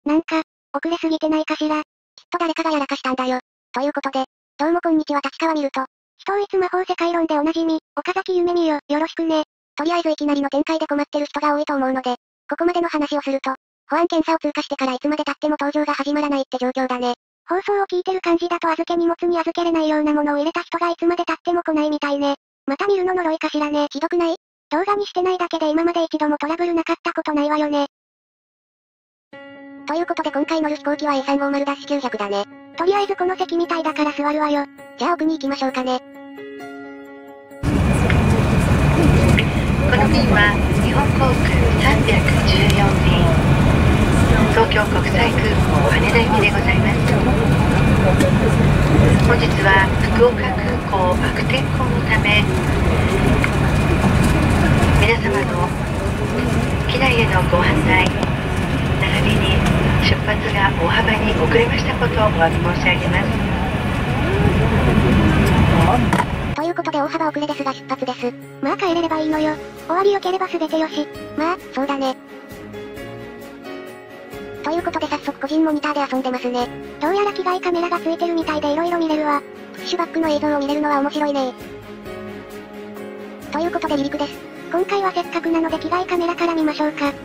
なんか、遅れすぎてないかしら。 きっと誰かがやらかしたんだよ。ということで、どうもこんにちは立川見ると。 人統一魔法世界論でおなじみ、岡崎ゆめみよろしくね。 とりあえずいきなりの展開で困ってる人が多いと思うので、ここまでの話をすると、保安検査を通過してからいつまで経っても搭乗が始まらないって状況だね。 放送を聞いてる感じだと預け荷物に預けれないようなものを入れた人がいつまで経っても来ないみたいね。また見るの呪いかしらね。 ひどくない？ 動画にしてないだけで今まで一度もトラブルなかったことないわよね。 ということで今回乗る飛行機は A350-900 だね。 とりあえずこの席みたいだから座るわよ。 じゃあ奥に行きましょうかね。 この便は日本航空314便、東京国際空港羽田行きでございます。本日は福岡空港悪天候のため、皆様の機内へのご案内並びに出発が大幅に遅れましたことをお詫び申し上げます。 ということで大幅遅れですが出発です。 まあ帰れればいいのよ。終わり良ければ全てよし。 まあ、そうだね。ということで早速個人モニターで遊んでますね。 どうやら機外カメラがついてるみたいで色々見れるわ。 プッシュバックの映像を見れるのは面白いね。ということで離陸です。 今回はせっかくなので機外カメラから見ましょうか。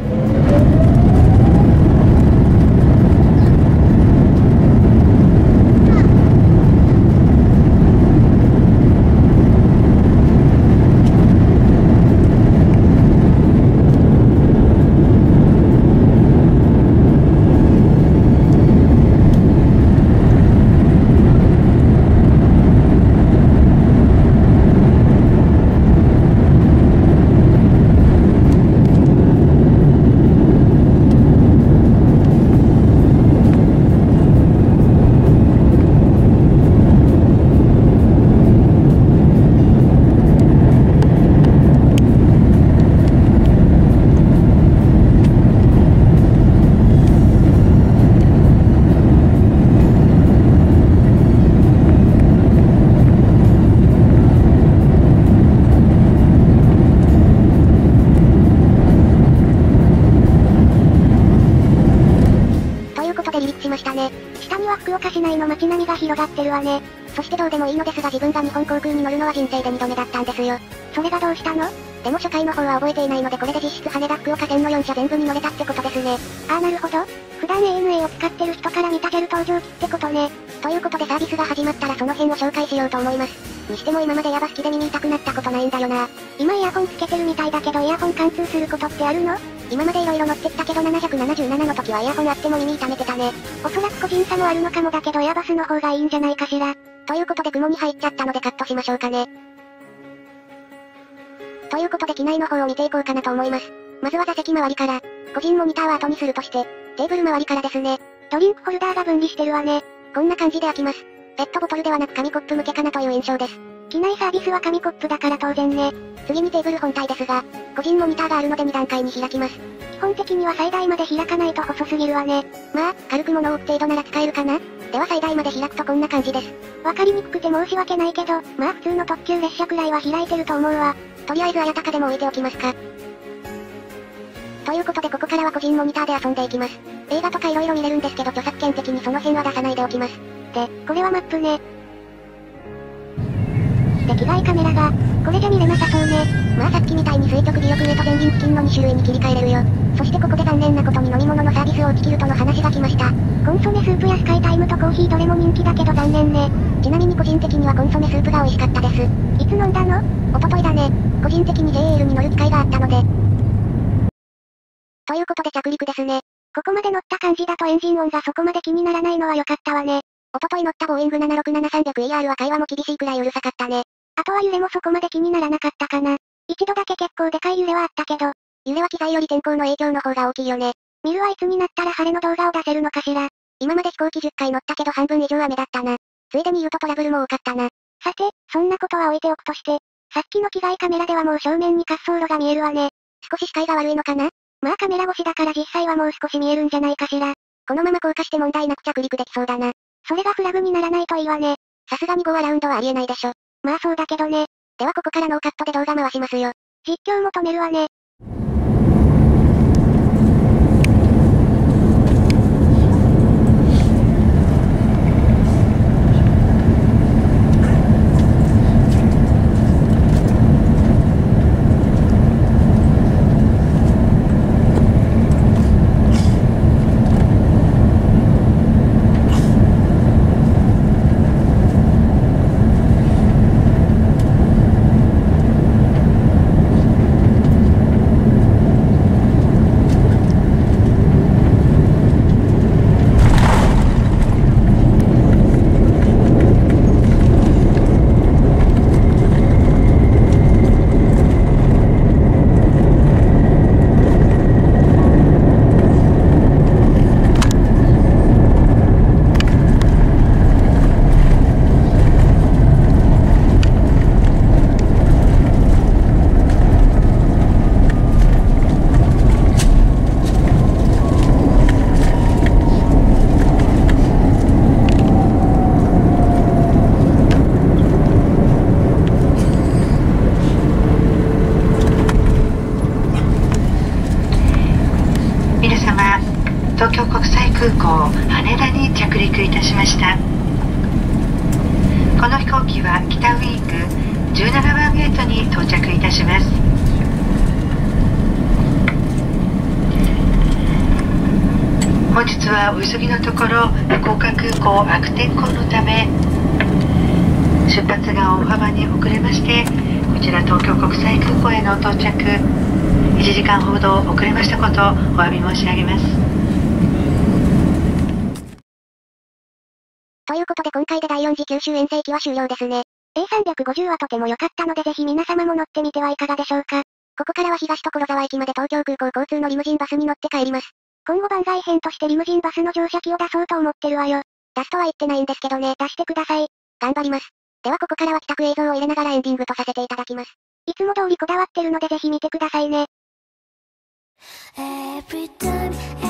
下には福岡市内の街並みが広がってるわね。 そしてどうでもいいのですが自分が日本航空に乗るのは人生で2度目だったんですよ。 それがどうしたの？ でも初回の方は覚えていないのでこれで実質羽田福岡線の4社全部に乗れたってことですね。 ああなるほど。普段 ANA を使ってる人から見たJAL搭乗機ってことね。 ということでサービスが始まったらその辺を紹介しようと思います。にしても今までヤバ好きで耳痛くなったことないんだよな。 今イヤホンつけてるみたいだけどイヤホン貫通することってあるの？ 今まで色々乗ってきたけど777の時はイヤホンあっても耳痛めてたね。 おそらく個人差もあるのかもだけどエアバスの方がいいんじゃないかしら。 ということで雲に入っちゃったのでカットしましょうかね。ということで機内の方を見ていこうかなと思います。まずは座席周りから、個人モニターは後にするとして、テーブル周りからですね。 ドリンクホルダーが分離してるわね。 こんな感じで開きます。ペットボトルではなく紙コップ向けかなという印象です。 機内サービスは紙コップだから当然ね。 次にテーブル本体ですが、個人モニターがあるので2段階に開きます。 基本的には最大まで開かないと細すぎるわね。 まあ、軽く物を置く程度なら使えるかな？では最大まで開くとこんな感じです。 わかりにくくて申し訳ないけど、まあ普通の特急列車くらいは開いてると思うわ。 とりあえずあやたかでも置いておきますか。ということでここからは個人モニターで遊んでいきます。映画とか色々見れるんですけど著作権的にその辺は出さないでおきます。 で、これはマップね。で、機外カメラが、これじゃ見れなさそうね。 まあさっきみたいに垂直尾翼上と前輪付近の2種類に切り替えれるよ。そしてここで残念なことに飲み物のサービスを打ち切るとの話が来ました。 コンソメスープやスカイタイムとコーヒーどれも人気だけど残念ね。 ちなみに個人的にはコンソメスープが美味しかったです。 いつ飲んだの？ おとといだね。個人的に JAL に乗る機会があったので。ということで着陸ですね。 ここまで乗った感じだとエンジン音がそこまで気にならないのは良かったわね。 おととい乗ったボーイング 767-300ER は会話も厳しいくらいうるさかったね。 あとは揺れもそこまで気にならなかったかな。一度だけ結構でかい揺れはあったけど。 揺れは機材より天候の影響の方が大きいよね。 見るはいつになったら晴れの動画を出せるのかしら。 今まで飛行機10回乗ったけど半分以上雨だったな。ついでに言うとトラブルも多かったな。 さて、そんなことは置いておくとして、さっきの機外カメラではもう正面に滑走路が見えるわね。 少し視界が悪いのかな？ まあカメラ越しだから実際はもう少し見えるんじゃないかしら。 このまま降下して問題なく着陸できそうだな。 それがフラグにならないといいわね。 さすがに5アラウンドはありえないでしょ。 まあそうだけどね。 ではここからノーカットで動画回しますよ。 実況も止めるわね。 東京国際空港羽田に着陸いたしました。この飛行機は北ウィング17番ゲートに到着いたします。本日はお急ぎのところ福岡空港悪天候のため出発が大幅に遅れまして、こちら東京国際空港への到着1時間ほど遅れましたことをお詫び申し上げます。 ということで今回で第4次九州遠征期は終了ですね。 A350 はとても良かったのでぜひ皆様も乗ってみてはいかがでしょうか。 ここからは東所沢駅まで東京空港交通のリムジンバスに乗って帰ります。 今後番外編としてリムジンバスの乗車機を出そうと思ってるわよ。 出すとは言ってないんですけどね。 出してください。 頑張ります。ではここからは帰宅映像を入れながらエンディングとさせていただきます。 いつも通りこだわってるのでぜひ見てくださいね。 Every time